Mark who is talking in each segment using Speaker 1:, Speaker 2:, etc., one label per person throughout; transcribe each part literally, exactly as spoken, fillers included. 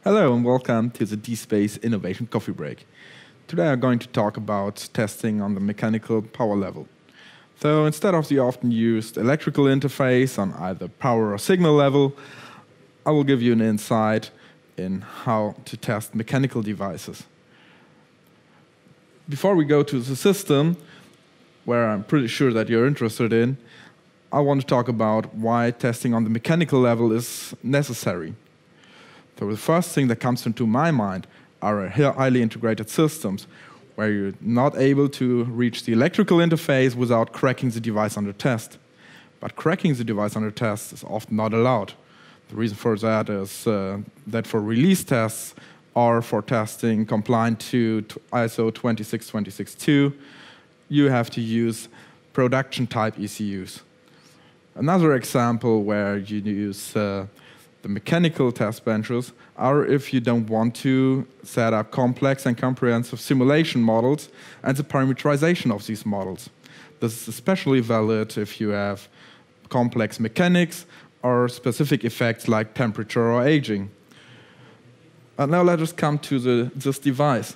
Speaker 1: Hello and welcome to the dSPACE Innovation Coffee Break. Today I'm going to talk about testing on the mechanical power level. So instead of the often used electrical interface on either power or signal level, I will give you an insight in how to test mechanical devices. Before we go to the system, where I'm pretty sure that you're interested in, I want to talk about why testing on the mechanical level is necessary. So the first thing that comes into my mind are highly integrated systems, where you're not able to reach the electrical interface without cracking the device under test. But cracking the device under test is often not allowed. The reason for that is uh, that for release tests or for testing compliant to I S O two six two six two, you have to use production type E C Us. Another example where you use uh, the mechanical test benches are if you don't want to set up complex and comprehensive simulation models and the parameterization of these models. This is especially valid if you have complex mechanics or specific effects like temperature or aging. And now let us come to the, this device.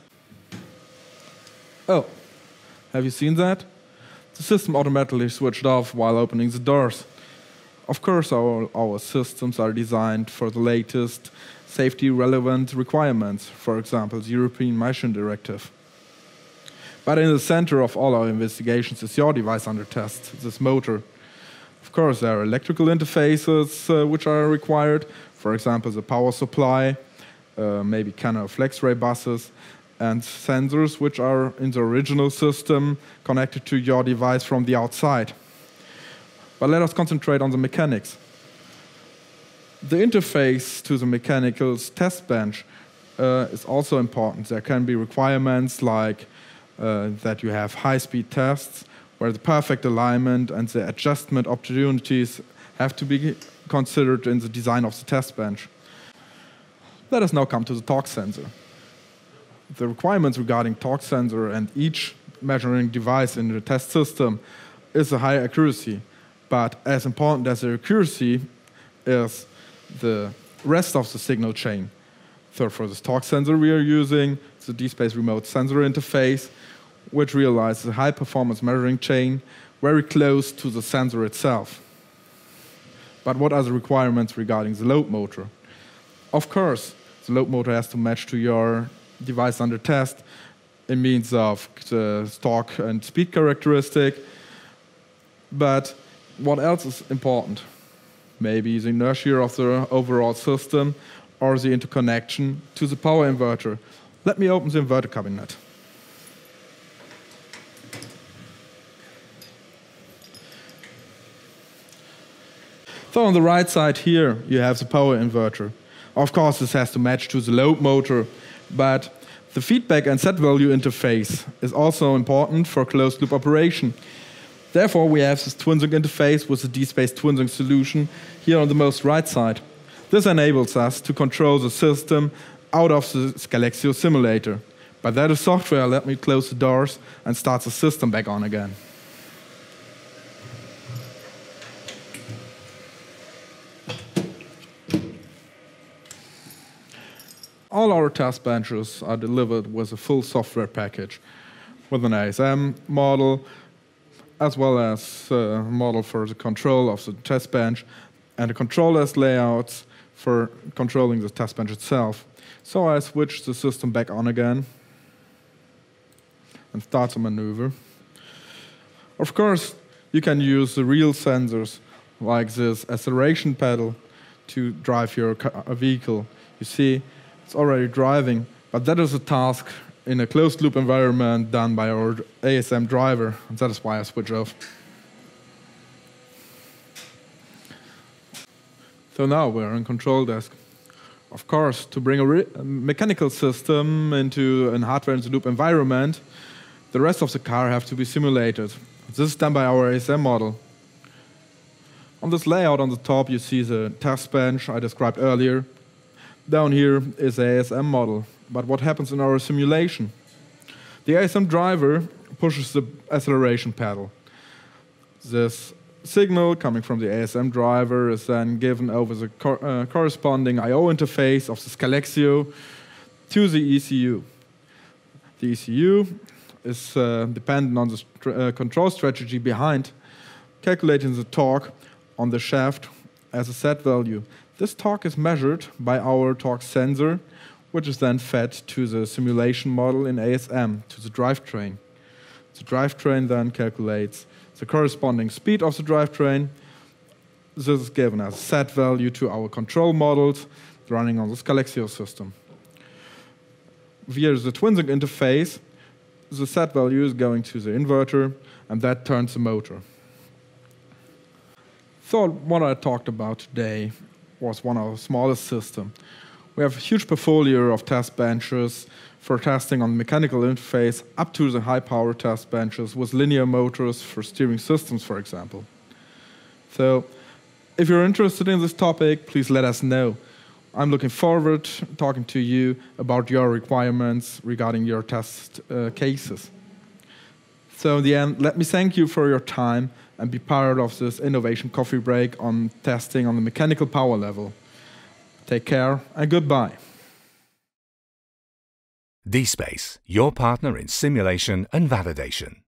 Speaker 1: Oh, have you seen that? The system automatically switched off while opening the doors. Of course, our, our systems are designed for the latest safety-relevant requirements, for example, the European Emission Directive. But in the center of all our investigations is your device under test, this motor. Of course, there are electrical interfaces uh, which are required, for example, the power supply, uh, maybe Canal flex-ray buses, and sensors which are in the original system connected to your device from the outside. But let us concentrate on the mechanics. The interface to the mechanicals test bench uh, is also important. There can be requirements like uh, that you have high-speed tests where the perfect alignment and the adjustment opportunities have to be considered in the design of the test bench. Let us now come to the torque sensor. The requirements regarding torque sensor and each measuring device in the test system is a high accuracy. But as important as the accuracy is the rest of the signal chain. So for this torque sensor we are using the dSPACE remote sensor interface, which realizes a high performance measuring chain very close to the sensor itself. But what are the requirements regarding the load motor? Of course, the load motor has to match to your device under test in means of the torque and speed characteristic. But what else is important? Maybe the inertia of the overall system or the interconnection to the power inverter. Let me open the inverter cabinet. So on the right side here, you have the power inverter. Of course, this has to match to the load motor, but the feedback and set value interface is also important for closed loop operation. Therefore, we have this twin-sync interface with the dSPACE twin-sync solution here on the most right side. This enables us to control the system out of the Galaxio simulator. But that is software. Let me close the doors and start the system back on again. All our test benches are delivered with a full software package, with an A S M model, as well as a model for the control of the test bench, and the controllers layouts for controlling the test bench itself. So I switch the system back on again and start the maneuver. Of course, you can use the real sensors, like this acceleration pedal, to drive your vehicle. You see, it's already driving, but that is a task in a closed-loop environment done by our A S M driver, and that is why I switch off. So now we're in control desk. Of course, to bring a, re a mechanical system into a hardware-in-the-loop environment, the rest of the car have to be simulated. This is done by our A S M model. On this layout on the top, you see the test bench I described earlier. Down here is the A S M model. But what happens in our simulation? The A S M driver pushes the acceleration pedal. This Signal coming from the A S M driver is then given over the cor uh, corresponding I O interface of the Scalexio to the E C U. The E C U is uh, dependent on the st uh, control strategy behind calculating the torque on the shaft as a set value. This torque is measured by our torque sensor, which is then fed to the simulation model in A S M, to the drivetrain. The drivetrain then calculates the corresponding speed of the drivetrain. This is given as a set value to our control models running on the Scalexio system. Via the TwinSync interface, the set value is going to the inverter, and that turns the motor. So what I talked about today was one of our smallest systems. We have a huge portfolio of test benches for testing on mechanical interface up to the high-power test benches with linear motors for steering systems, for example. So if you're interested in this topic, please let us know. I'm looking forward to talking to you about your requirements regarding your test uh, cases. So in the end, let me thank you for your time and be part of this innovation coffee break on testing on the mechanical power level. Take care and goodbye.
Speaker 2: dSPACE, your partner in simulation and validation.